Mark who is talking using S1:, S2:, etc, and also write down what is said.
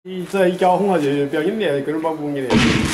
S1: 你这一交红了就表兄弟，各种保护你的。